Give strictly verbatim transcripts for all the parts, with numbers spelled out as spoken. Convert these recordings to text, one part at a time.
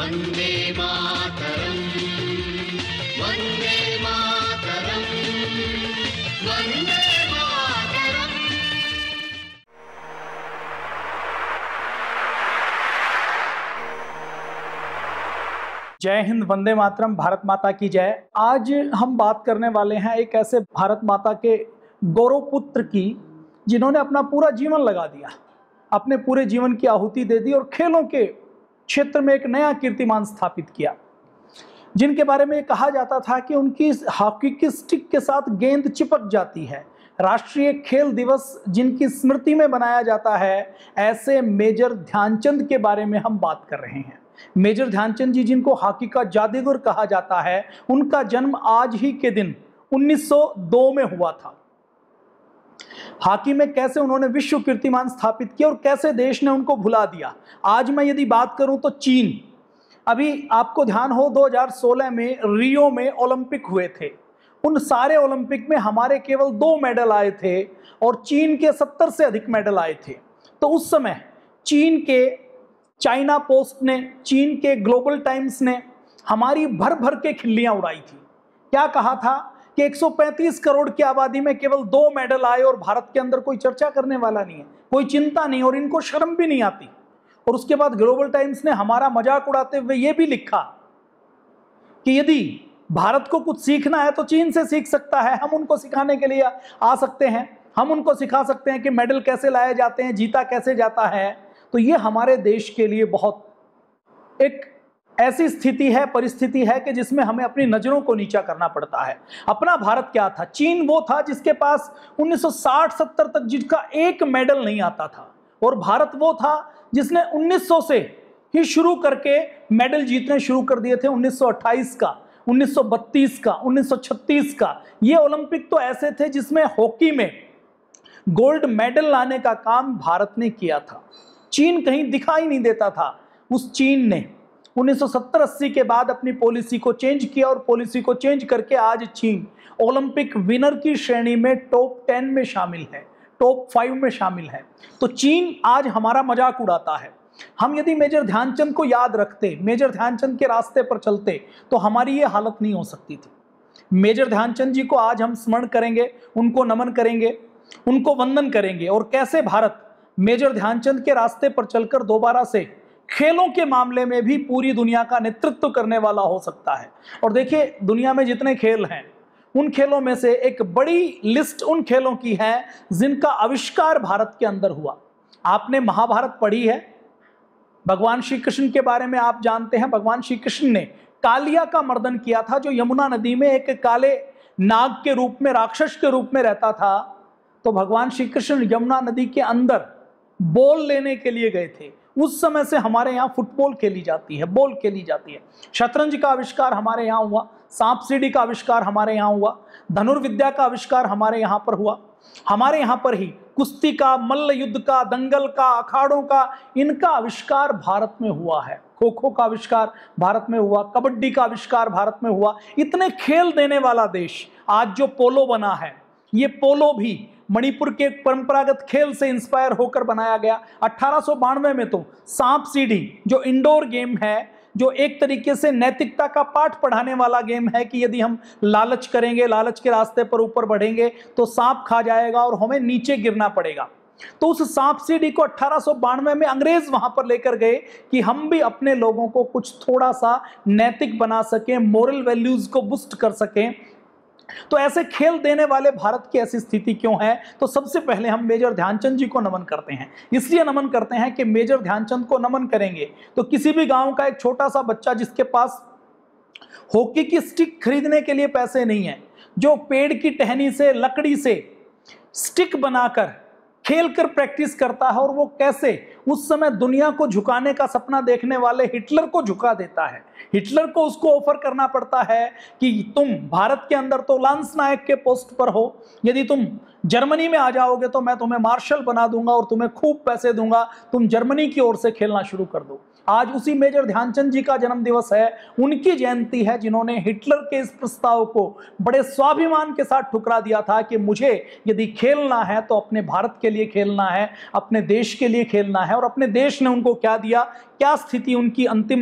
वंदे मातरम, वंदे मातरम, वंदे मातरम। जय हिंद, वंदे मातरम, भारत माता की जय। आज हम बात करने वाले हैं एक ऐसे भारत माता के गौरव पुत्र की जिन्होंने अपना पूरा जीवन लगा दिया, अपने पूरे जीवन की आहुति दे दी और खेलों के क्षेत्र में एक नया कीर्तिमान स्थापित किया, जिनके बारे में कहा जाता था कि उनकी हॉकी की स्टिक के साथ गेंद चिपक जाती है। राष्ट्रीय खेल दिवस जिनकी स्मृति में बनाया जाता है, ऐसे मेजर ध्यानचंद के बारे में हम बात कर रहे हैं। मेजर ध्यानचंद जी, जिनको हॉकी का जादूगर कहा जाता है, उनका जन्म आज ही के दिन उन्नीस सौ दो में हुआ था। हॉकी में कैसे उन्होंने विश्व कीर्तिमान स्थापित किया और कैसे देश ने उनको भुला दिया। आज मैं यदि बात करूं तो चीन, अभी आपको ध्यान हो दो हज़ार सोलह में रियो में ओलंपिक हुए थे। उन सारे ओलंपिक में हमारे केवल दो मेडल आए थे और चीन के सत्तर से अधिक मेडल आए थे। तो उस समय चीन के चाइना पोस्ट ने, चीन के ग्लोबल टाइम्स ने हमारी भर भर के खिल्लियां उड़ाई थी। क्या कहा था कि एक सौ पैंतीस करोड़ की आबादी में केवल दो मेडल आए और भारत के अंदर कोई चर्चा करने वाला नहीं है, कोई चिंता नहीं और इनको शर्म भी नहीं आती। और उसके बाद ग्लोबल टाइम्स ने हमारा मजाक उड़ाते हुए यह भी लिखा कि यदि भारत को कुछ सीखना है तो चीन से सीख सकता है, हम उनको सिखाने के लिए आ सकते हैं, हम उनको सिखा सकते हैं कि मेडल कैसे लाए जाते हैं, जीता कैसे जाता है। तो ये हमारे देश के लिए बहुत एक ऐसी स्थिति है, परिस्थिति है कि जिसमें हमें अपनी नजरों को नीचा करना पड़ता है। अपना भारत क्या था? चीन वो था जिसके पास उन्नीस सौ साठ सत्तर तक जिसका एक मेडल नहीं आता था, और भारत वो था जिसने उन्नीस सौ से ही शुरू करके मेडल जीतने शुरू कर दिए थे। उन्नीस सौ अट्ठाईस का, उन्नीस सौ बत्तीस का, उन्नीस सौ छत्तीस का, ये ओलंपिक तो ऐसे थे जिसमें हॉकी में गोल्ड मेडल लाने का काम भारत ने किया था। चीन कहीं दिखाई नहीं देता था। उस चीन ने उन्नीस सौ सत्तर अस्सी के बाद अपनी पॉलिसी को चेंज किया और पॉलिसी को चेंज करके आज चीन ओलंपिक विनर की श्रेणी में टॉप टेन में शामिल है, टॉप फाइव में शामिल है। तो चीन आज हमारा मजाक उड़ाता है। हम यदि मेजर ध्यानचंद को याद रखते, मेजर ध्यानचंद के रास्ते पर चलते, तो हमारी ये हालत नहीं हो सकती थी। मेजर ध्यानचंद जी को आज हम स्मरण करेंगे, उनको नमन करेंगे, उनको वंदन करेंगे और कैसे भारत मेजर ध्यानचंद के रास्ते पर चलकर दोबारा से खेलों के मामले में भी पूरी दुनिया का नेतृत्व करने वाला हो सकता है। और देखिए, दुनिया में जितने खेल हैं, उन खेलों में से एक बड़ी लिस्ट उन खेलों की है जिनका आविष्कार भारत के अंदर हुआ। आपने महाभारत पढ़ी है, भगवान श्री कृष्ण के बारे में आप जानते हैं। भगवान श्री कृष्ण ने कालिया का मर्दन किया था, जो यमुना नदी में एक काले नाग के रूप में, राक्षस के रूप में रहता था। तो भगवान श्री कृष्ण यमुना नदी के अंदर बॉल लेने के लिए गए थे। उस समय से हमारे यहाँ फुटबॉल खेली जाती है, बॉल खेली जाती है। शतरंज का आविष्कार हमारे यहाँ हुआ, सांप सीढ़ी का आविष्कार हमारे यहाँ हुआ, धनुर्विद्या का आविष्कार हमारे यहाँ पर हुआ। हमारे यहाँ पर ही कुश्ती का, मल्ल युद्ध का, दंगल का, अखाड़ों का, इनका आविष्कार भारत में हुआ है। खो खो का आविष्कार भारत में हुआ, कबड्डी का आविष्कार भारत में हुआ। इतने खेल देने वाला देश आज जो पोलो बना है, ये पोलो भी मणिपुर के परंपरागत खेल से इंस्पायर होकर बनाया गया। अठारह सौ बानवे में तो सांप सीढ़ी, जो इंडोर गेम है, जो एक तरीके से नैतिकता का पाठ पढ़ाने वाला गेम है कि यदि हम लालच करेंगे, लालच के रास्ते पर ऊपर बढ़ेंगे तो सांप खा जाएगा और हमें नीचे गिरना पड़ेगा। तो उस सांप सीढ़ी को अठारह सौ बानवे में अंग्रेज वहां पर लेकर गए कि हम भी अपने लोगों को कुछ थोड़ा सा नैतिक बना सकें, मोरल वैल्यूज को बूस्ट कर सकें। तो ऐसे खेल देने वाले भारत की ऐसी स्थिति क्यों है? तो सबसे पहले हम मेजर ध्यानचंद जी को नमन करते हैं। इसलिए नमन करते हैं कि मेजर ध्यानचंद को नमन करेंगे तो किसी भी गांव का एक छोटा सा बच्चा जिसके पास हॉकी की स्टिक खरीदने के लिए पैसे नहीं है, जो पेड़ की टहनी से, लकड़ी से स्टिक बनाकर खेल कर प्रैक्टिस करता है, और वो कैसे उस समय दुनिया को झुकाने का सपना देखने वाले हिटलर को झुका देता है। हिटलर को उसको ऑफर करना पड़ता है कि तुम भारत के अंदर तो लांस नायक के पोस्ट पर हो, यदि तुम जर्मनी में आ जाओगे तो मैं तुम्हें मार्शल बना दूंगा और तुम्हें खूब पैसे दूंगा, तुम जर्मनी की ओर से खेलना शुरू कर दो। आज उसी मेजर ध्यानचंद जी का जन्म दिवस है, उनकी जयंती है, जिन्होंने हिटलर के इस प्रस्ताव को बड़े स्वाभिमान के साथ ठुकरा दिया था कि मुझे यदि खेलना है तो अपने भारत के लिए खेलना है, अपने देश के लिए खेलना है। और अपने देश ने उनको क्या दिया, क्या स्थिति उनकी अंतिम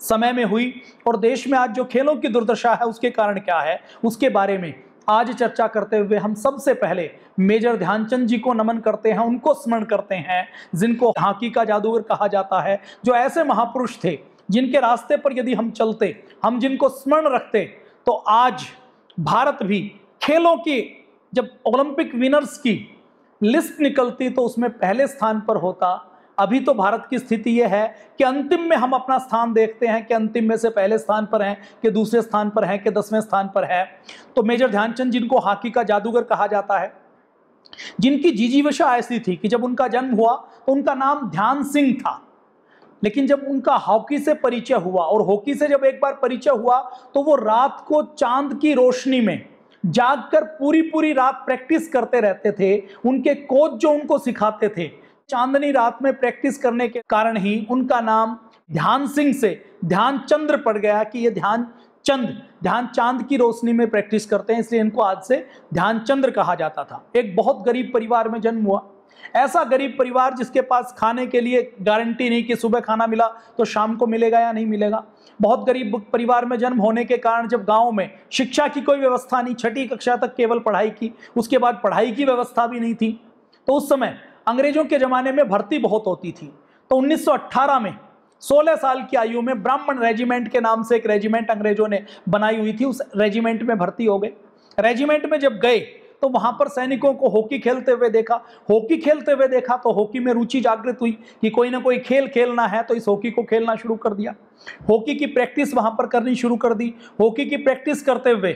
समय में हुई और देश में आज जो खेलों की दुर्दशा है उसके कारण क्या है, उसके बारे में आज चर्चा करते हुए हम सबसे पहले मेजर ध्यानचंद जी को नमन करते हैं, उनको स्मरण करते हैं, जिनको हॉकी का जादूगर कहा जाता है, जो ऐसे महापुरुष थे जिनके रास्ते पर यदि हम चलते, हम जिनको स्मरण रखते, तो आज भारत भी खेलों की जब ओलंपिक विनर्स की लिस्ट निकलती तो उसमें पहले स्थान पर होता। अभी तो भारत की स्थिति यह है कि अंतिम में हम अपना स्थान देखते हैं कि अंतिम में से पहले स्थान पर हैं कि दूसरे स्थान पर हैं कि दसवें स्थान पर है। तो मेजर ध्यानचंद जिनको हॉकी का जादूगर कहा जाता है, जिनकी जीजीविषा ऐसी थी कि जब उनका जन्म हुआ तो उनका नाम ध्यान सिंह था, लेकिन जब उनका हॉकी से परिचय हुआ और हॉकी से जब एक बार परिचय हुआ तो वो रात को चांद की रोशनी में जागकर पूरी पूरी रात प्रैक्टिस करते रहते थे। उनके कोच जो उनको सिखाते थे, चांदनी रात में प्रैक्टिस करने के कारण ही उनका नाम ध्यान सिंह से ध्यानचंद्र पड़ गया कि ये ध्यान चंद, ध्यान चांद की रोशनी में प्रैक्टिस करते हैं, इसलिए इनको आज से ध्यानचंद्र कहा जाता था। एक बहुत गरीब परिवार में जन्म हुआ, ऐसा गरीब परिवार जिसके पास खाने के लिए गारंटी नहीं कि सुबह खाना मिला तो शाम को मिलेगा या नहीं मिलेगा। बहुत गरीब परिवार में जन्म होने के कारण जब गांव में शिक्षा की कोई व्यवस्था नहीं, छठी कक्षा तक केवल पढ़ाई की, उसके बाद पढ़ाई की व्यवस्था भी नहीं थी, तो उस समय अंग्रेजों के ज़माने में भर्ती बहुत होती थी। तो उन्नीस सौ अठारह में सोलह साल की आयु में ब्राह्मण रेजिमेंट के नाम से एक रेजिमेंट अंग्रेजों ने बनाई हुई थी, उस रेजिमेंट में भर्ती हो गए। रेजिमेंट में जब गए तो वहां पर सैनिकों को हॉकी खेलते हुए देखा, हॉकी खेलते हुए देखा तो हॉकी में रुचि जागृत हुई कि कोई ना कोई खेल खेलना है, तो इस हॉकी को खेलना शुरू कर दिया। हॉकी की प्रैक्टिस वहां पर करनी शुरू कर दी। हॉकी की प्रैक्टिस करते हुए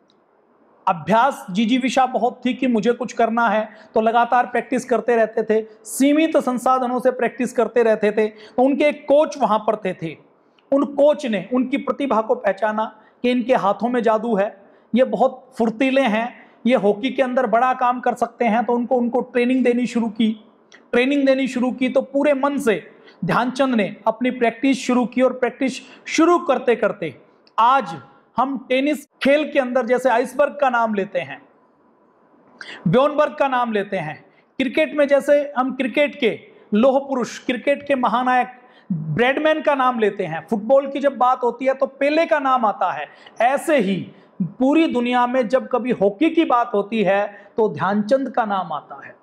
अभ्यास जीजीविषा बहुत थी कि मुझे कुछ करना है, तो लगातार प्रैक्टिस करते रहते थे, सीमित संसाधनों से प्रैक्टिस करते रहते थे। तो उनके एक कोच वहां पर थे, थे उन कोच ने उनकी प्रतिभा को पहचाना कि इनके हाथों में जादू है, ये बहुत फुर्तीले हैं, ये हॉकी के अंदर बड़ा काम कर सकते हैं। तो उनको उनको ट्रेनिंग देनी शुरू की ट्रेनिंग देनी शुरू की तो पूरे मन से ध्यानचंद ने अपनी प्रैक्टिस शुरू की और प्रैक्टिस शुरू करते करते आज हम टेनिस खेल के अंदर जैसे आइसबर्ग का नाम लेते हैं, ब्योनबर्ग का नाम लेते हैं, क्रिकेट में जैसे हम क्रिकेट के लौह पुरुष, क्रिकेट के महानायक ब्रैडमैन का नाम लेते हैं, फुटबॉल की जब बात होती है तो पेले का नाम आता है, ऐसे ही पूरी दुनिया में जब कभी हॉकी की बात होती है तो ध्यानचंद का नाम आता है।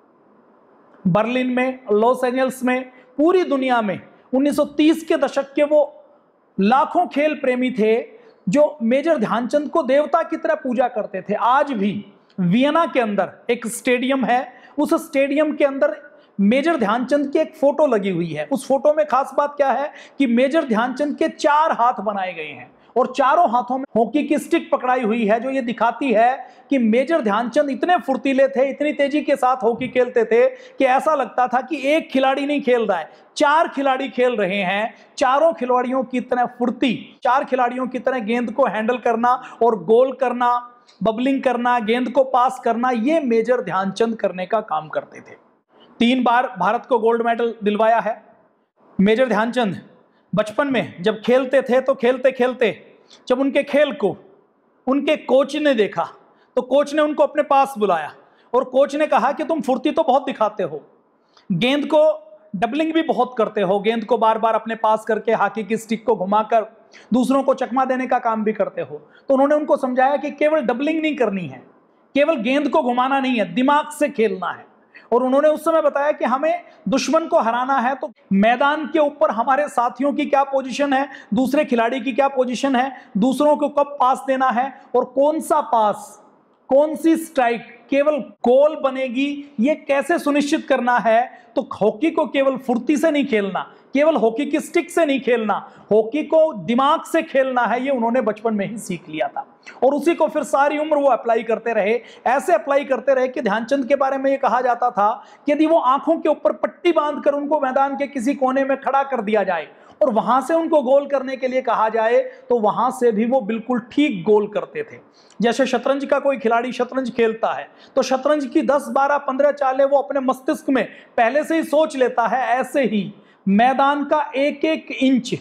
बर्लिन में, लॉस एंजल्स में, पूरी दुनिया में उन्नीस सौ तीस के दशक के वो लाखों खेल प्रेमी थे जो मेजर ध्यानचंद को देवता की तरह पूजा करते थे। आज भी वियना के अंदर एक स्टेडियम है, उस स्टेडियम के अंदर मेजर ध्यानचंद की एक फोटो लगी हुई है। उस फोटो में खास बात क्या है कि मेजर ध्यानचंद के चार हाथ बनाए गए हैं और चारों हाथों में हॉकी की स्टिक पकड़ाई हुई है, जो ये दिखाती है कि मेजर ध्यानचंद इतने फुर्तीले थे, इतनी तेजी के साथ हॉकी खेलते थे कि ऐसा लगता था कि एक खिलाड़ी नहीं खेल रहा है, चार खिलाड़ी खेल रहे हैं। चारों खिलाड़ियों की तरह फुर्ती, चार खिलाड़ियों की तरह गेंद को हैंडल करना और गोल करना, बबलिंग करना, गेंद को पास करना, ये मेजर ध्यानचंद करने का काम करते थे। तीन बार भारत को गोल्ड मेडल दिलवाया है मेजर ध्यानचंद। बचपन में जब खेलते थे तो खेलते खेलते जब उनके खेल को उनके कोच ने देखा तो कोच ने उनको अपने पास बुलाया और कोच ने कहा कि तुम फुर्ती तो बहुत दिखाते हो, गेंद को डबलिंग भी बहुत करते हो, गेंद को बार बार अपने पास करके हॉकी की स्टिक को घुमाकर दूसरों को चकमा देने का काम भी करते हो। तो उन्होंने उनको समझाया कि केवल डबलिंग नहीं करनी है, केवल गेंद को घुमाना नहीं है, दिमाग से खेलना है। और उन्होंने उस समय बताया कि हमें दुश्मन को हराना है तो मैदान के ऊपर हमारे साथियों की क्या पोजीशन है, दूसरे खिलाड़ी की क्या पोजीशन है, दूसरों को कब पास देना है और कौन सा पास, कौन सी स्ट्राइक केवल गोल बनेगी, ये कैसे सुनिश्चित करना है। तो हॉकी को केवल फुर्ती से नहीं खेलना, केवल हॉकी की स्टिक से नहीं खेलना, हॉकी को दिमाग से खेलना है, ये उन्होंने बचपन में ही सीख लिया था और उसी को फिर सारी उम्र वो अप्लाई करते रहे। ऐसे अप्लाई करते रहे कि ध्यानचंद के बारे में ये कहा जाता था कि यदि वो आंखों के ऊपर पट्टी बांधकर उनको मैदान के किसी कोने में खड़ा कर दिया जाए और वहां से उनको गोल करने के लिए कहा जाए तो वहां से भी वो बिल्कुल ठीक गोल करते थे। जैसे शतरंज का कोई खिलाड़ी शतरंज खेलता है तो शतरंज की दस बारह पंद्रह चालें वो अपने मस्तिष्क में पहले से ही सोच लेता है, ऐसे ही मैदान का एक एक इंच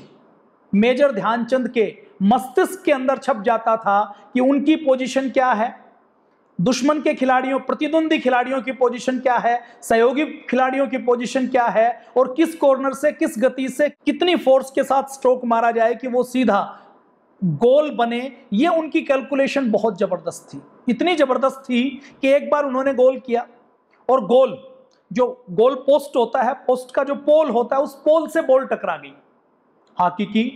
मेजर ध्यानचंद के मस्तिष्क के अंदर छप जाता था कि उनकी पोजीशन क्या है, दुश्मन के खिलाड़ियों, प्रतिद्वंदी खिलाड़ियों की पोजीशन क्या है, सहयोगी खिलाड़ियों की पोजीशन क्या है, और किस कॉर्नर से किस गति से कितनी फोर्स के साथ स्ट्रोक मारा जाए कि वो सीधा गोल बने, ये उनकी कैलकुलेशन बहुत जबरदस्त थी। इतनी जबरदस्त थी कि एक बार उन्होंने गोल किया और गोल, जो गोल पोस्ट होता है, पोस्ट का जो पोल होता है, उस पोल से बॉल टकरा गई। हॉकी की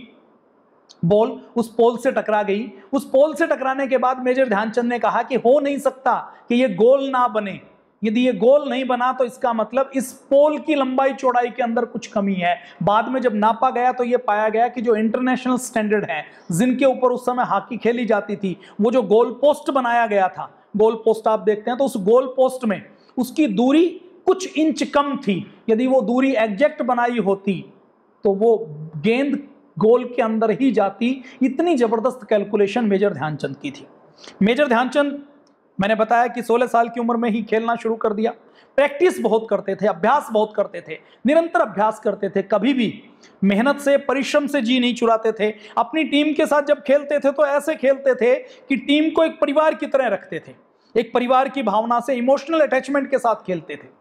बॉल उस पोल से टकरा गई। उस पोल से टकराने के बाद मेजर ध्यानचंद ने कहा कि हो नहीं सकता कि ये गोल ना बने। यदि ये गोल नहीं बना तो इसका मतलब इस पोल की लंबाई चौड़ाई के अंदर कुछ कमी है। बाद में जब नापा गया तो ये पाया गया कि जो इंटरनेशनल स्टैंडर्ड है, जिनके ऊपर उस समय हॉकी खेली जाती थी, वो जो गोल पोस्ट बनाया गया था, गोल पोस्ट आप देखते हैं तो उस गोल पोस्ट में उसकी दूरी कुछ इंच कम थी। यदि वो दूरी एग्जैक्ट बनाई होती तो वो गेंद गोल के अंदर ही जाती। इतनी जबरदस्त कैलकुलेशन मेजर ध्यानचंद की थी। मेजर ध्यानचंद, मैंने बताया कि सोलह साल की उम्र में ही खेलना शुरू कर दिया। प्रैक्टिस बहुत करते थे, अभ्यास बहुत करते थे, निरंतर अभ्यास करते थे, कभी भी मेहनत से, परिश्रम से जी नहीं चुराते थे। अपनी टीम के साथ जब खेलते थे तो ऐसे खेलते थे कि टीम को एक परिवार की तरह रखते थे, एक परिवार की भावना से, इमोशनल अटैचमेंट के साथ खेलते थे।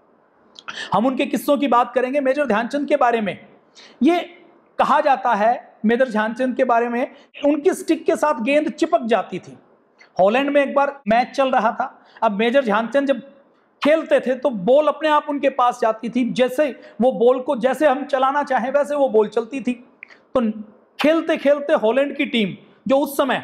हम उनके किस्सों की बात करेंगे मेजर ध्यानचंद के बारे में। ये कहा जाता है मेजर ध्यानचंद के बारे में, उनकी स्टिक के साथ गेंद चिपक जाती थी। हॉलैंड में एक बार मैच चल रहा था। अब मेजर ध्यानचंद जब खेलते थे तो बॉल अपने आप उनके पास जाती थी। जैसे वो बॉल को जैसे हम चलाना चाहें वैसे वो बॉल चलती थी। तो खेलते खेलते हॉलैंड की टीम, जो उस समय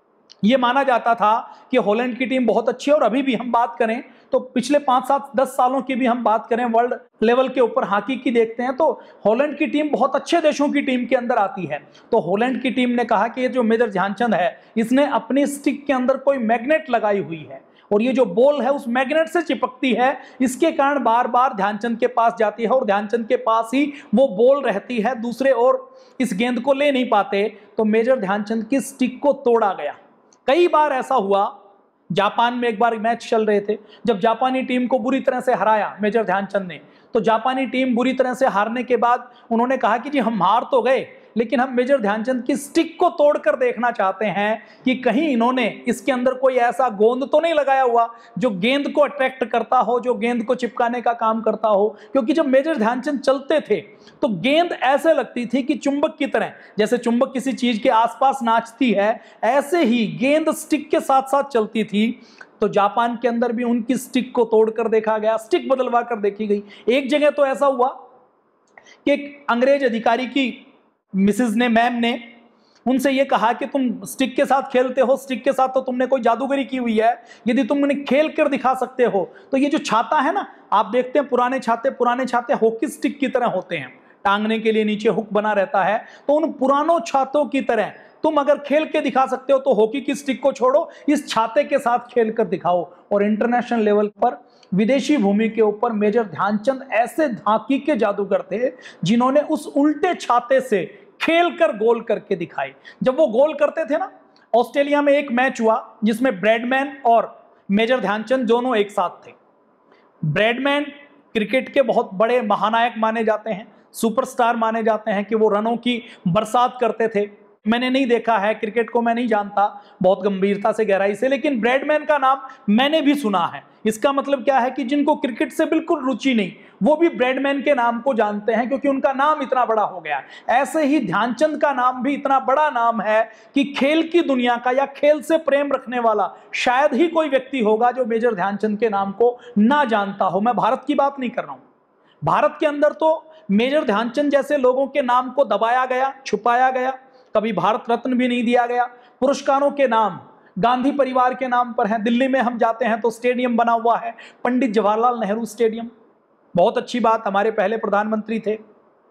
ये माना जाता था कि हॉलैंड की टीम बहुत अच्छी है, और अभी भी हम बात करें तो पिछले पाँच सात दस सालों की भी हम बात करें, वर्ल्ड लेवल के ऊपर हॉकी की देखते हैं तो हॉलैंड की टीम बहुत अच्छे देशों की टीम के अंदर आती है। तो हॉलैंड की टीम ने कहा कि ये जो मेजर ध्यानचंद है, इसने अपनी स्टिक के अंदर कोई मैग्नेट लगाई हुई है, और ये जो बॉल है उस मैग्नेट से चिपकती है, इसके कारण बार बार ध्यानचंद के पास जाती है और ध्यानचंद के पास ही वो बॉल रहती है, दूसरे और इस गेंद को ले नहीं पाते। तो मेजर ध्यानचंद की स्टिक को तोड़ा गया। कई बार ऐसा हुआ। जापान में एक बार मैच चल रहे थे, जब जापानी टीम को बुरी तरह से हराया मेजर ध्यानचंद ने, तो जापानी टीम बुरी तरह से हारने के बाद उन्होंने कहा कि जी हम हार तो गए, लेकिन हम मेजर ध्यानचंद की स्टिक को तोड़कर देखना चाहते हैं कि कहीं इन्होंने इसके अंदर कोई ऐसा गोंद तो नहीं लगाया हुआ जो गेंद को अट्रैक्ट करता हो, जो गेंद को चिपकाने का काम करता हो। क्योंकि जब मेजर ध्यानचंद चलते थे तो गेंद ऐसे लगती थी कि चुंबक की तरह, जैसे चुंबक किसी चीज के आसपास नाचती है, ऐसे ही गेंद स्टिक के साथ साथ चलती थी। तो जापान के अंदर भी उनकी स्टिक को तोड़कर देखा गया, स्टिक बदलवा कर देखी गई। एक जगह तो ऐसा हुआ कि एक अंग्रेज अधिकारी की मिसेज ने, मैम ने उनसे ये कहा कि तुम स्टिक के साथ खेलते हो, स्टिक के साथ तो तुमने कोई जादूगरी की हुई है, यदि तुम उन्हें खेल कर दिखा सकते हो तो ये जो छाता है ना, आप देखते हैं पुराने छाते पुराने छाते हॉकी स्टिक की तरह होते हैं, टांगने के लिए नीचे हुक बना रहता है। तो उन पुरानों छातों की तरह तुम अगर खेल के दिखा सकते हो तो हॉकी की स्टिक को छोड़ो, इस छाते के साथ खेल कर दिखाओ। और इंटरनेशनल लेवल पर विदेशी भूमि के ऊपर मेजर ध्यानचंद ऐसे हॉकी के जादूगर थे जिन्होंने उस उल्टे छाते से खेल कर गोल करके दिखाई। जब वो गोल करते थे ना, ऑस्ट्रेलिया में एक मैच हुआ जिसमें ब्रैडमैन और मेजर ध्यानचंद दोनों एक साथ थे। ब्रैडमैन क्रिकेट के बहुत बड़े महानायक माने जाते हैं, सुपरस्टार माने जाते हैं कि वो रनों की बरसात करते थे। मैंने नहीं देखा है क्रिकेट को, मैं नहीं जानता बहुत गंभीरता से, गहराई से, लेकिन ब्रैडमैन का नाम मैंने भी सुना है। इसका मतलब क्या है कि जिनको क्रिकेट से बिल्कुल रुचि नहीं, वो भी ब्रैडमैन के नाम को जानते हैं क्योंकि उनका नाम इतना बड़ा हो गया। ऐसे ही ध्यानचंद का नाम भी इतना बड़ा नाम है कि खेल की दुनिया का या खेल से प्रेम रखने वाला शायद ही कोई व्यक्ति होगा जो मेजर ध्यानचंद के नाम को ना जानता हो। मैं भारत की बात नहीं कर रहा हूं, भारत के अंदर तो मेजर ध्यानचंद जैसे लोगों के नाम को दबाया गया, छुपाया गया, कभी भारत रत्न भी नहीं दिया गया। पुरस्कारों के नाम गांधी परिवार के नाम पर हैं। दिल्ली में हम जाते हैं तो स्टेडियम बना हुआ है, पंडित जवाहरलाल नेहरू स्टेडियम, बहुत अच्छी बात, हमारे पहले प्रधानमंत्री थे।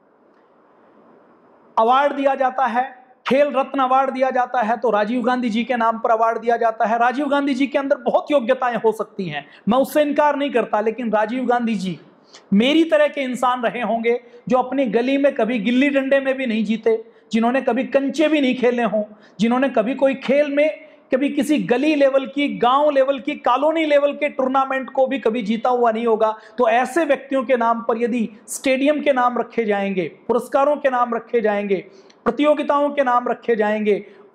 अवार्ड दिया जाता है, खेल रत्न अवार्ड दिया जाता है तो राजीव गांधी जी के नाम पर अवार्ड दिया जाता है। राजीव गांधी जी के अंदर बहुत योग्यताएं हो सकती हैं, मैं उससे इनकार नहीं करता, लेकिन राजीव गांधी जी मेरी तरह के इंसान रहे होंगे जो अपनी गली में कभी गिल्ली डंडे में भी नहीं जीते, जिन्होंने कभी कंचे भी नहीं खेले हों, जिन्होंने कभी कोई खेल में कभी किसी गली लेवल की, गांव लेवल की, कॉलोनी लेवल के टूर्नामेंट को भी कभी जीता हुआ नहीं होगा। तो ऐसे व्यक्तियों के नाम पर यदि स्टेडियम के नाम रखे जाएंगे, पुरस्कारों के नाम रखे जाएंगे, प्रतियोगिताओं के नाम रखे जाएंगे,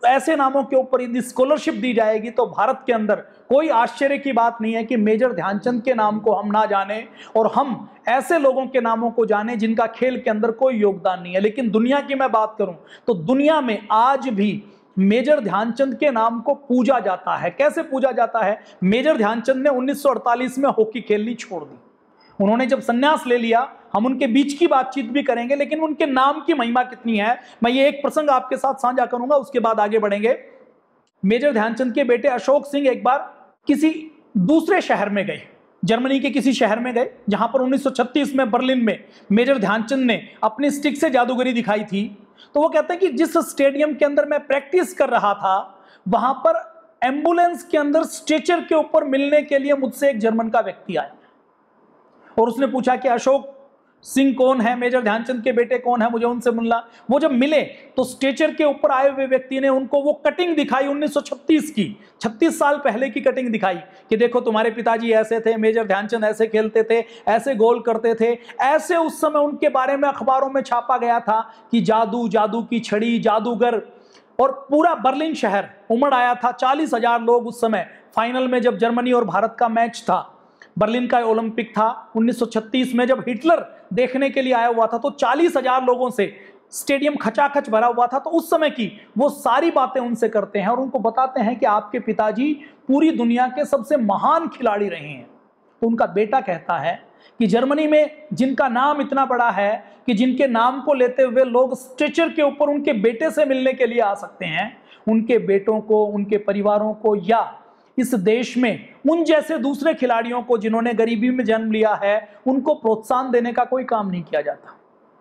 ऐसे नामों के ऊपर यदि स्कॉलरशिप दी जाएगी तो भारत के अंदर कोई आश्चर्य की बात नहीं है कि मेजर ध्यानचंद के नाम को हम ना जाने और हम ऐसे लोगों के नामों को जाने जिनका खेल के अंदर कोई योगदान नहीं है। लेकिन दुनिया की मैं बात करूं तो दुनिया में आज भी मेजर ध्यानचंद के नाम को पूजा जाता है। कैसे पूजा जाता है? मेजर ध्यानचंद ने उन्नीस सौ अड़तालीस में हॉकी खेलनी छोड़ दी। उन्होंने जब संन्यास ले लिया, हम उनके बीच की बातचीत भी करेंगे, लेकिन उनके नाम की महिमा कितनी है मैं ये एक प्रसंग आपके साथ साझा करूंगा, उसके बाद आगे बढ़ेंगे। मेजर ध्यानचंद के बेटे अशोक सिंह एक बार किसी दूसरे शहर में गए, जर्मनी के किसी शहर में गए जहां पर उन्नीस सौ छत्तीस में बर्लिन में मेजर ध्यानचंद ने अपनी स्टिक से जादूगरी दिखाई थी। तो वो कहते हैं कि जिस स्टेडियम के अंदर मैं प्रैक्टिस कर रहा था वहां पर एम्बुलेंस के अंदर स्ट्रेचर के ऊपर मिलने के लिए मुझसे एक जर्मन का व्यक्ति आया और उसने पूछा कि अशोक सिंह कौन है, मेजर ध्यानचंद के बेटे कौन है, मुझे उनसे मिलना। वो जब मिले तो स्ट्रेचर के ऊपर आए हुए व्यक्ति ने उनको वो कटिंग दिखाई उन्नीस सौ छत्तीस की, छत्तीस साल पहले की कटिंग दिखाई कि देखो तुम्हारे पिताजी ऐसे थे, मेजर ध्यानचंद ऐसे खेलते थे, ऐसे गोल करते थे। ऐसे उस समय उनके बारे में अखबारों में छापा गया था कि जादू, जादू की छड़ी, जादूगर, और पूरा बर्लिन शहर उमड़ आया था। चालीस हजार लोग उस समय फाइनल में जब जर्मनी और भारत का मैच था, बर्लिन का ओलंपिक था उन्नीस सौ छत्तीस में, जब हिटलर देखने के लिए आया हुआ था तो चालीस हजार लोगों से स्टेडियम खचाखच भरा हुआ था। तो उस समय की वो सारी बातें उनसे करते हैं और उनको बताते हैं कि आपके पिताजी पूरी दुनिया के सबसे महान खिलाड़ी रहे हैं। तो उनका बेटा कहता है कि जर्मनी में जिनका नाम इतना बड़ा है कि जिनके नाम को लेते हुए लोग स्ट्रेचर के ऊपर उनके बेटे से मिलने के लिए आ सकते हैं, उनके बेटों को, उनके परिवारों को या इस देश में उन जैसे दूसरे खिलाड़ियों को जिन्होंने गरीबी में जन्म लिया है उनको प्रोत्साहन देने का कोई काम नहीं किया जाता।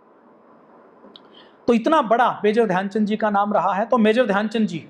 तो इतना बड़ा मेजर ध्यानचंद जी का नाम रहा है। तो मेजर ध्यानचंद जी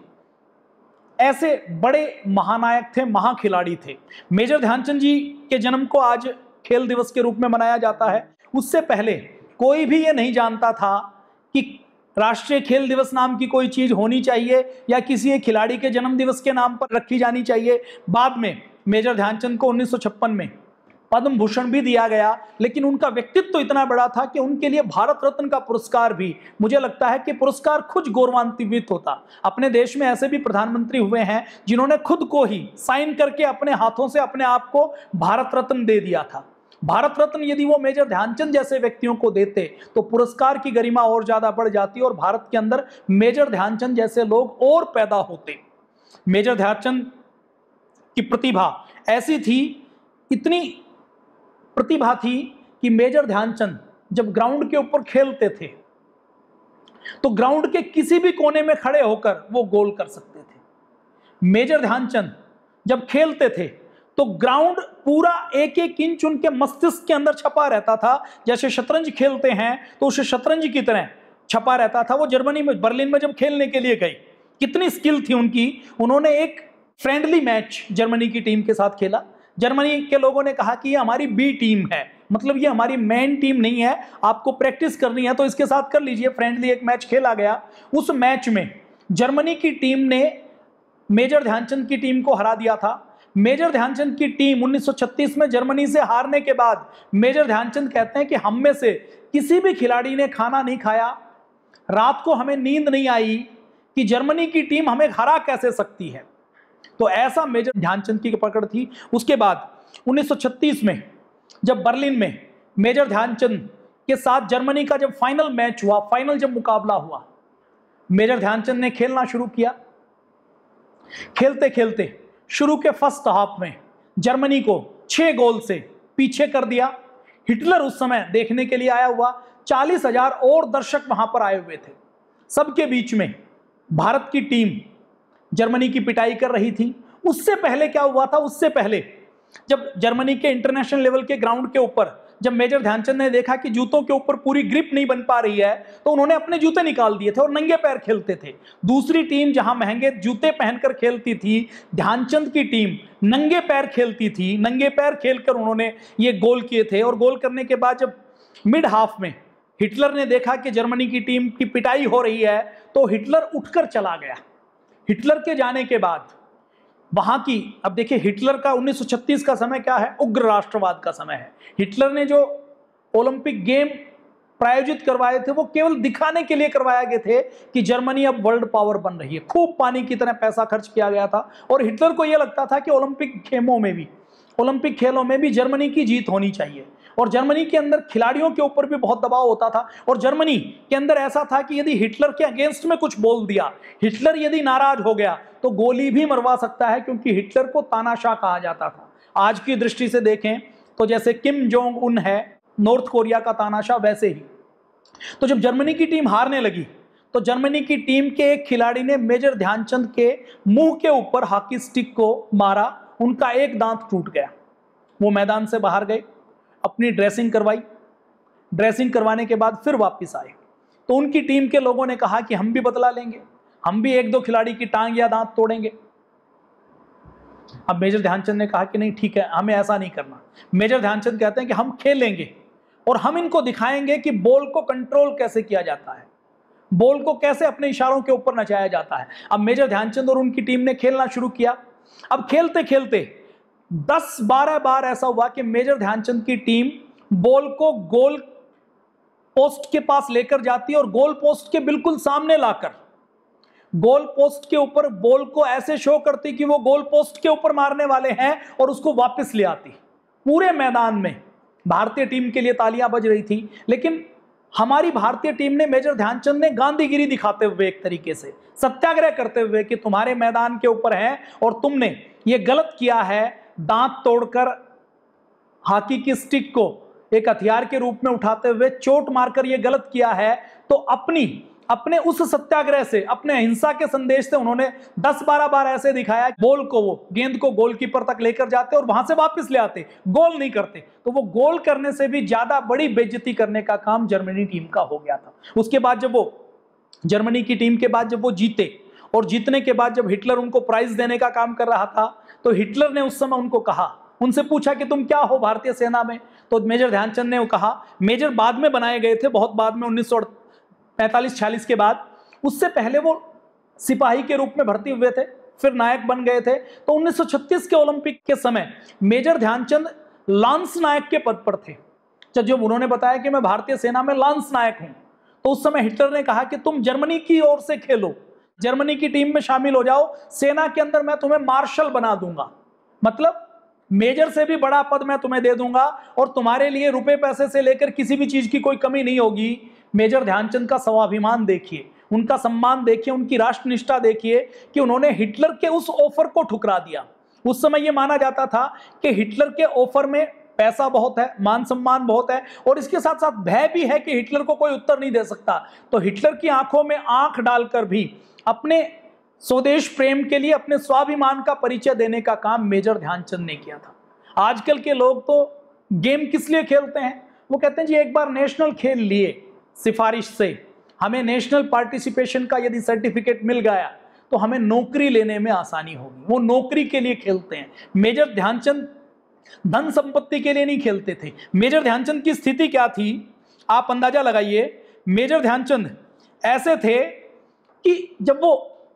ऐसे बड़े महानायक थे, महाखिलाड़ी थे। मेजर ध्यानचंद जी के जन्म को आज खेल दिवस के रूप में मनाया जाता है। उससे पहले कोई भी ये नहीं जानता था कि राष्ट्रीय खेल दिवस नाम की कोई चीज होनी चाहिए या किसी एक खिलाड़ी के जन्म दिवस के नाम पर रखी जानी चाहिए। बाद में मेजर ध्यानचंद को उन्नीस सौ छप्पन में पद्म भूषण भी दिया गया, लेकिन उनका व्यक्तित्व तो इतना बड़ा था कि उनके लिए भारत रत्न का पुरस्कार भी, मुझे लगता है कि पुरस्कार खुद गौरवान्वित होता। अपने देश में ऐसे भी प्रधानमंत्री हुए हैं जिन्होंने खुद को ही साइन करके अपने हाथों से अपने आप को भारत रत्न दे दिया था। भारत रत्न यदि वो मेजर ध्यानचंद जैसे व्यक्तियों को देते तो पुरस्कार की गरिमा और ज्यादा बढ़ जाती और भारत के अंदर मेजर ध्यानचंद जैसे लोग और पैदा होते। मेजर ध्यानचंद की प्रतिभा ऐसी थी, इतनी प्रतिभा थी कि मेजर ध्यानचंद जब ग्राउंड के ऊपर खेलते थे तो ग्राउंड के किसी भी कोने में खड़े होकर वो गोल कर सकते थे। मेजर ध्यानचंद जब खेलते थे तो ग्राउंड पूरा एक एक इंच उनके मस्तिष्क के अंदर छपा रहता था। जैसे शतरंज खेलते हैं तो उसे शतरंज की तरह छपा रहता था। वो जर्मनी में बर्लिन में जब खेलने के लिए गई, कितनी स्किल थी उनकी। उन्होंने एक फ्रेंडली मैच जर्मनी की टीम के साथ खेला। जर्मनी के लोगों ने कहा कि ये हमारी बी टीम है, मतलब ये हमारी मेन टीम नहीं है, आपको प्रैक्टिस करनी है तो इसके साथ कर लीजिए। फ्रेंडली एक मैच खेला गया। उस मैच में जर्मनी की टीम ने मेजर ध्यानचंद की टीम को हरा दिया था। मेजर ध्यानचंद की टीम उन्नीस सौ छत्तीस में जर्मनी से हारने के बाद मेजर ध्यानचंद कहते हैं कि हम में से किसी भी खिलाड़ी ने खाना नहीं खाया, रात को हमें नींद नहीं आई कि जर्मनी की टीम हमें हरा कैसे सकती है। तो ऐसा मेजर ध्यानचंद की पकड़ थी। उसके बाद उन्नीस सौ छत्तीस में जब बर्लिन में मेजर ध्यानचंद के साथ जर्मनी का जब फाइनल मैच हुआ, फाइनल जब मुकाबला हुआ, मेजर ध्यानचंद ने खेलना शुरू किया। खेलते खेलते शुरू के फर्स्ट हाफ में जर्मनी को छह गोल से पीछे कर दिया। हिटलर उस समय देखने के लिए आया हुआ, चालीस हजार और दर्शक वहां पर आए हुए थे। सबके बीच में भारत की टीम जर्मनी की पिटाई कर रही थी। उससे पहले क्या हुआ था, उससे पहले जब जर्मनी के इंटरनेशनल लेवल के ग्राउंड के ऊपर जब मेजर ध्यानचंद ने देखा कि जूतों के ऊपर पूरी ग्रिप नहीं बन पा रही है तो उन्होंने अपने जूते निकाल दिए थे और नंगे पैर खेलते थे। दूसरी टीम जहां महंगे जूते पहनकर खेलती थी, ध्यानचंद की टीम नंगे पैर खेलती थी। नंगे पैर खेलकर उन्होंने ये गोल किए थे। और गोल करने के बाद जब मिड हाफ में हिटलर ने देखा कि जर्मनी की टीम की पिटाई हो रही है तो हिटलर उठकर चला गया। हिटलर के जाने के बाद वहां की, अब देखिए हिटलर का उन्नीस सौ छत्तीस का समय क्या है, उग्र राष्ट्रवाद का समय है। हिटलर ने जो ओलंपिक गेम प्रायोजित करवाए थे वो केवल दिखाने के लिए करवाए गए थे कि जर्मनी अब वर्ल्ड पावर बन रही है। खूब पानी की तरह पैसा खर्च किया गया था और हिटलर को यह लगता था कि ओलंपिक खेलों में भी ओलंपिक खेलों में भी जर्मनी की जीत होनी चाहिए। और जर्मनी के अंदर खिलाड़ियों के ऊपर भी बहुत दबाव होता था और जर्मनी के अंदर ऐसा था कि यदि हिटलर के अगेंस्ट में कुछ बोल दिया, हिटलर यदि नाराज हो गया तो गोली भी मरवा सकता है, क्योंकि हिटलर को तानाशाह कहा जाता था। आज की दृष्टि से देखें तो जैसे किम जोंग उन है नॉर्थ कोरिया का तानाशाह, वैसे ही। तो जब जर्मनी की टीम हारने लगी तो जर्मनी की टीम के एक खिलाड़ी ने मेजर ध्यानचंद के मुंह के ऊपर हॉकी स्टिक को मारा, उनका एक दांत टूट गया। वो मैदान से बाहर गए, अपनी ड्रेसिंग करवाई, ड्रेसिंग करवाने के बाद फिर वापस आए तो उनकी टीम के लोगों ने कहा कि हम भी बदला लेंगे, हम भी एक दो खिलाड़ी की टांग या दांत तोड़ेंगे। अब मेजर ध्यानचंद ने कहा कि नहीं ठीक है, हमें ऐसा नहीं करना। मेजर ध्यानचंद कहते हैं कि हम खेलेंगे और हम इनको दिखाएंगे कि बॉल को कंट्रोल कैसे किया जाता है, बॉल को कैसे अपने इशारों के ऊपर नचाया जाता है। अब मेजर ध्यानचंद और उनकी टीम ने खेलना शुरू किया। अब खेलते खेलते दस बारह बार ऐसा हुआ कि मेजर ध्यानचंद की टीम बॉल को गोल पोस्ट के पास लेकर जाती और गोल पोस्ट के बिल्कुल सामने लाकर गोल पोस्ट के ऊपर बॉल को ऐसे शो करती कि वो गोल पोस्ट के ऊपर मारने वाले हैं और उसको वापस ले आती। पूरे मैदान में भारतीय टीम के लिए तालियां बज रही थी, लेकिन हमारी भारतीय टीम ने मेजर ध्यानचंद ने गांधीगिरी दिखाते हुए, एक तरीके से सत्याग्रह करते हुए कि तुम्हारे मैदान के ऊपर है और तुमने ये गलत किया है, दांत तोड़कर हॉकी की स्टिक को एक हथियार के रूप में उठाते हुए चोट मारकर ये गलत किया है। तो अपनी अपने उस सत्याग्रह से, अपने अहिंसा के संदेश से उन्होंने दस बारह बार ऐसे दिखाया, बॉल को वो गेंद को गोलकीपर तक लेकर जाते और वहां से वापस ले आते, गोल नहीं करते। तो वो गोल करने से भी ज्यादा बड़ी बेइज्जती करने का काम जर्मनी टीम का हो गया था। उसके बाद जब वो जर्मनी की टीम के बाद जब वो जीते और जीतने के बाद जब हिटलर उनको प्राइज देने का काम कर रहा था तो हिटलर ने उस समय उनको कहा, उनसे पूछा कि तुम क्या हो भारतीय सेना में। तो मेजर ध्यानचंद ने वो कहा, मेजर बाद में बनाए गए थे, बहुत बाद में उन्नीस सौ पैंतालीस छियालीस के बाद, उससे पहले वो सिपाही के रूप में भर्ती हुए थे, फिर नायक बन गए थे। तो उन्नीस सौ छत्तीस के ओलंपिक के समय मेजर ध्यानचंद लांस नायक के पद पर थे। जब जब उन्होंने बताया कि मैं भारतीय सेना में लांस नायक हूं तो उस समय हिटलर ने कहा कि तुम जर्मनी की ओर से खेलो, जर्मनी की टीम में शामिल हो जाओ, सेना के अंदर मैं तुम्हें मार्शल बना दूंगा, मतलब मेजर से भी बड़ा पद मैं तुम्हें दे दूंगा और तुम्हारे लिए रुपए पैसे से लेकर किसी भी चीज की कोई कमी नहीं होगी। मेजर ध्यानचंद का स्वाभिमान देखिए, उनका सम्मान देखिए, उनकी राष्ट्रनिष्ठा देखिए कि उन्होंने हिटलर के उस ऑफर को ठुकरा दिया। उस समय यह माना जाता था कि हिटलर के ऑफर में पैसा बहुत है, मान सम्मान बहुत है और इसके साथ साथ भय भी है कि हिटलर को कोई उत्तर नहीं दे सकता। तो हिटलर की आंखों में आंख डालकर भी अपने स्वदेश प्रेम के लिए, अपने स्वाभिमान का परिचय देने का काम मेजर ध्यानचंद ने किया था। आजकल के लोग तो गेम किस लिए खेलते हैं, वो कहते हैं जी एक बार नेशनल खेल लिए सिफारिश से, हमें नेशनल पार्टिसिपेशन का यदि सर्टिफिकेट मिल गया तो हमें नौकरी लेने में आसानी होगी, वो नौकरी के लिए खेलते हैं। मेजर ध्यानचंद धन संपत्ति के लिए नहीं खेलते थे। मेजर ध्यानचंद की स्थिति क्या थी, आप अंदाजा लगाइए। मेजर ध्यानचंद ऐसे थे कि जब वो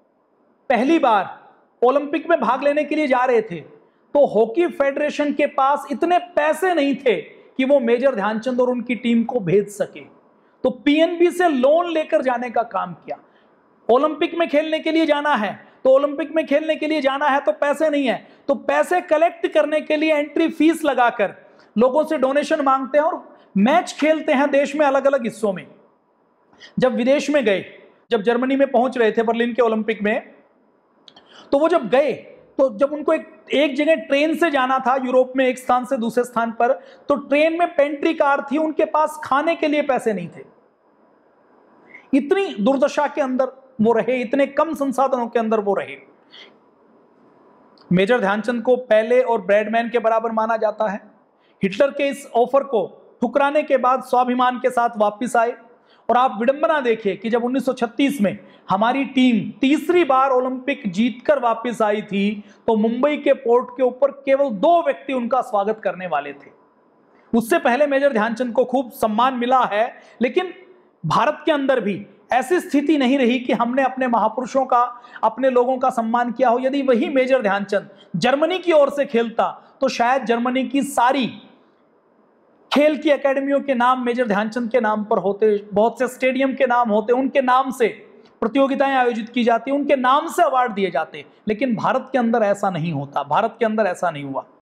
पहली बार ओलंपिक में भाग लेने के लिए जा रहे थे तो हॉकी फेडरेशन के पास इतने पैसे नहीं थे कि वो मेजर ध्यानचंद और उनकी टीम को भेज सके, तो पीएनबी से लोन लेकर जाने का काम किया। ओलंपिक में खेलने के लिए जाना है तो ओलंपिक में खेलने के लिए जाना है तो पैसे नहीं है, तो पैसे कलेक्ट करने के लिए एंट्री फीस लगाकर लोगों से डोनेशन मांगते हैं और मैच खेलते हैं देश में अलग अलग हिस्सों में। जब विदेश में गए, जब जर्मनी में पहुंच रहे थे बर्लिन के ओलंपिक में, तो वो जब गए तो जब उनको एक एक जगह ट्रेन से जाना था यूरोप में एक स्थान से दूसरे स्थान पर, तो ट्रेन में पेंट्री कार थी, उनके पास खाने के लिए पैसे नहीं थे। इतनी दुर्दशा के अंदर वो रहे, इतने कम संसाधनों के अंदर वो रहे। मेजर ध्यानचंद को पहले और ब्रैडमैन के बराबर माना जाता है। हिटलर के इस ऑफर को ठुकराने के बाद स्वाभिमान के साथ वापस आए और आप विडंबना देखिए कि जब उन्नीस सौ छत्तीस में हमारी टीम तीसरी बार ओलंपिक जीतकर वापस आई थी तो मुंबई के पोर्ट के ऊपर केवल दो व्यक्ति उनका स्वागत करने वाले थे। उससे पहले मेजर ध्यानचंद को खूब सम्मान मिला है, लेकिन भारत के अंदर भी ऐसी स्थिति नहीं रही कि हमने अपने महापुरुषों का, अपने लोगों का सम्मान किया हो। यदि वही मेजर ध्यानचंद जर्मनी की ओर से खेलता तो शायद जर्मनी की सारी खेल की एकेडमियों के नाम मेजर ध्यानचंद के नाम पर होते, बहुत से स्टेडियम के नाम होते, उनके नाम से प्रतियोगिताएं आयोजित की जाती, उनके नाम से अवार्ड दिए जाते। लेकिन भारत के अंदर ऐसा नहीं होता, भारत के अंदर ऐसा नहीं हुआ।